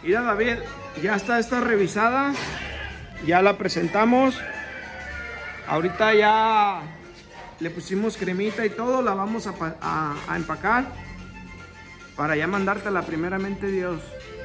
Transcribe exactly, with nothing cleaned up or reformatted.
Mira, David, ya está esta revisada. Ya la presentamos. Ahorita ya le pusimos cremita y todo. La vamos a, a, a empacar para ya mandártela primeramente Dios.